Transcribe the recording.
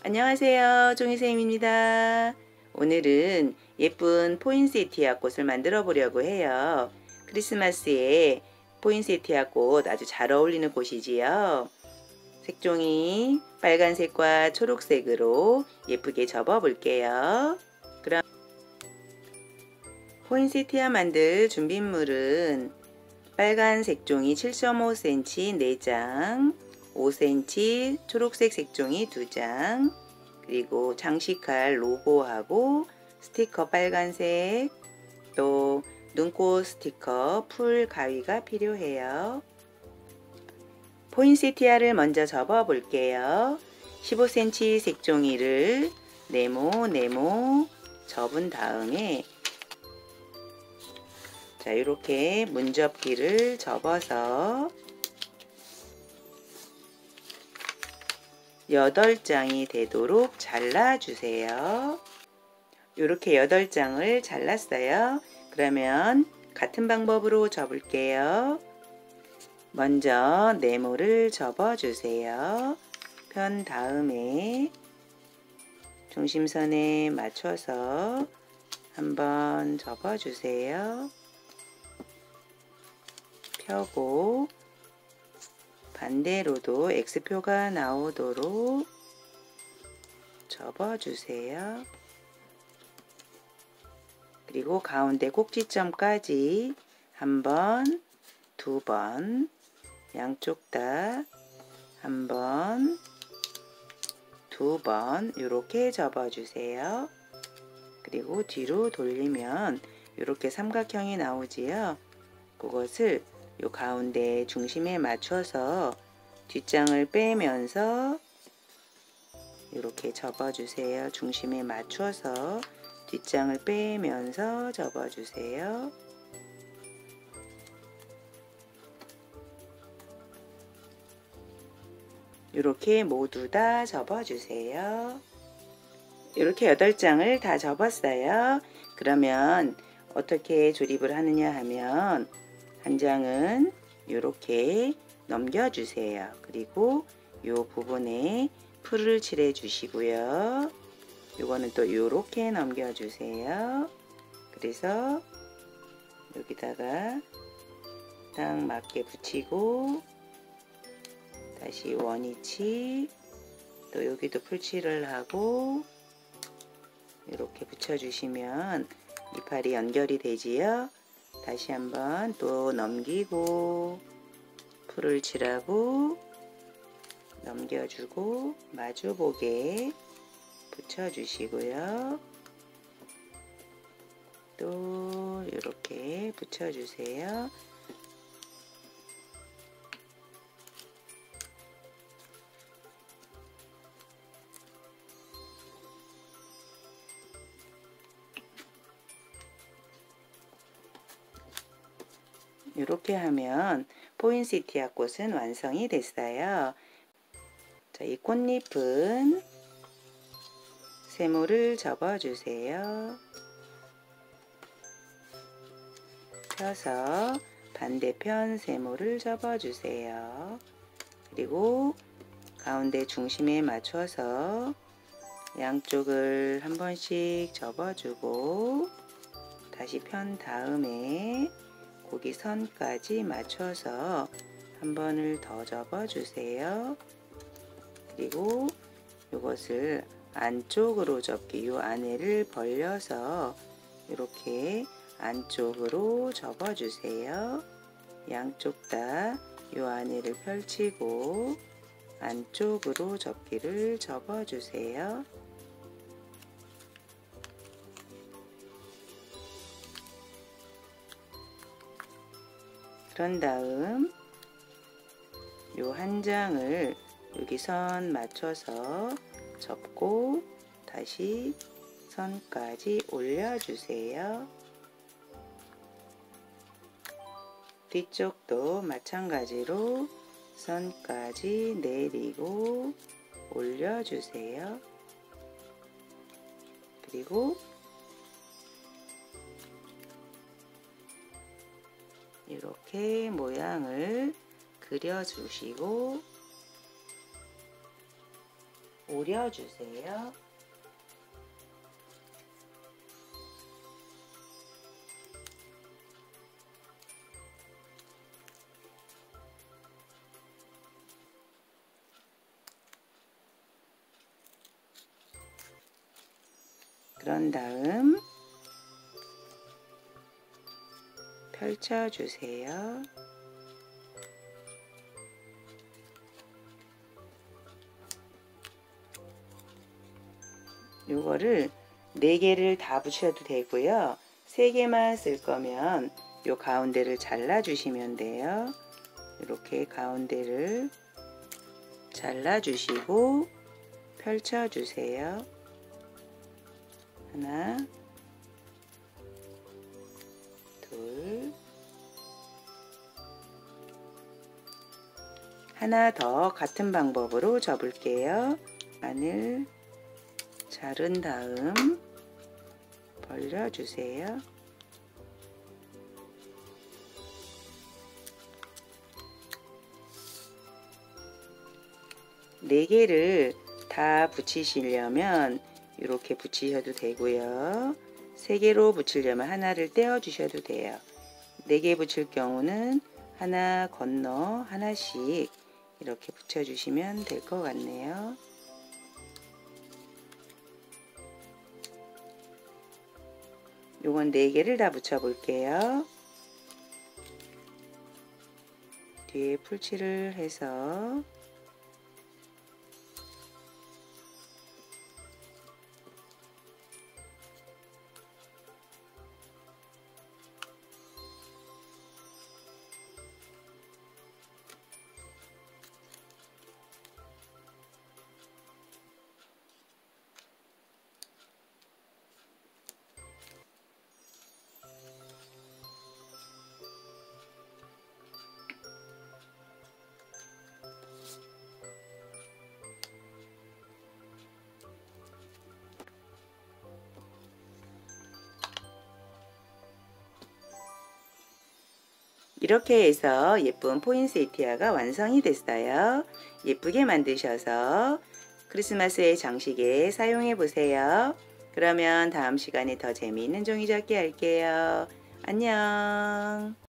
안녕하세요. 종이쌤입니다. 오늘은 예쁜 포인세티아 꽃을 만들어 보려고 해요. 크리스마스에 포인세티아 꽃 아주 잘 어울리는 꽃이지요. 색종이 빨간색과 초록색으로 예쁘게 접어 볼게요. 그럼 포인세티아 만들 준비물은 빨간 색종이 7.5cm 4장, 5cm 초록색 색종이 2장, 그리고 장식할 로고하고 스티커 빨간색, 또 눈꽃 스티커 풀 가위가 필요해요. 포인세티아를 먼저 접어 볼게요. 15cm 색종이를 네모 접은 다음에 자, 이렇게 문접기를 접어서 8장이 되도록 잘라주세요. 이렇게 8장을 잘랐어요. 그러면 같은 방법으로 접을게요. 먼저 네모를 접어주세요. 편 다음에 중심선에 맞춰서 한번 접어주세요. 펴고 반대로도 X표가 나오도록 접어주세요. 그리고 가운데 꼭지점까지 한 번, 두 번, 양쪽 다 한 번, 두 번 이렇게 접어주세요. 그리고 뒤로 돌리면 이렇게 삼각형이 나오지요. 그것을 요 가운데 중심에 맞춰서 뒷장을 빼면서 이렇게 접어주세요. 중심에 맞춰서 뒷장을 빼면서 접어주세요. 이렇게 모두 다 접어주세요. 이렇게 8장을 다 접었어요. 그러면 어떻게 조립을 하느냐 하면 한 장은 이렇게 넘겨주세요. 그리고 이 부분에 풀을 칠해 주시고요. 이거는 또 이렇게 넘겨주세요. 그래서 여기다가 딱 맞게 붙이고 다시 원위치 또 여기도 풀칠을 하고 이렇게 붙여주시면 이파리 연결이 되지요. 다시 한번 또 넘기고 풀을 칠하고 넘겨주고 마주보게 붙여주시고요. 또 이렇게 붙여주세요. 이렇게 하면 포인세티아 꽃은 완성이 됐어요. 자, 이 꽃잎은 세모를 접어주세요. 펴서 반대편 세모를 접어주세요. 그리고 가운데 중심에 맞춰서 양쪽을 한 번씩 접어주고 다시 편 다음에 고기 선까지 맞춰서 한 번을 더 접어주세요. 그리고 이것을 안쪽으로 접기, 요 안에를 벌려서 이렇게 안쪽으로 접어주세요. 양쪽 다 요 안에를 펼치고 안쪽으로 접기를 접어주세요. 그런 다음 요 한 장을 여기 선 맞춰서 접고 다시 선까지 올려주세요. 뒤쪽도 마찬가지로 선까지 내리고 올려주세요. 그리고 이렇게 모양을 그려주시고 오려주세요. 그런 다음 펼쳐주세요. 요거를 4개를 다 붙여도 되고요. 3개만 쓸 거면 요 가운데를 잘라 주시면 돼요. 이렇게 가운데를 잘라 주시고 펼쳐 주세요. 하나, 둘, 하나 더 같은 방법으로 접을게요. 안을 자른 다음 벌려주세요. 네 개를 다 붙이시려면 이렇게 붙이셔도 되고요. 3개로 붙이려면 하나를 떼어 주셔도 돼요. 4개 붙일 경우는 하나 건너 하나씩 이렇게 붙여 주시면 될 것 같네요. 요건 4개를 다 붙여 볼게요. 뒤에 풀칠을 해서 이렇게 해서 예쁜 포인세티아가 완성이 됐어요. 예쁘게 만드셔서 크리스마스의 장식에 사용해 보세요. 그러면 다음 시간에 더 재미있는 종이접기 할게요. 안녕.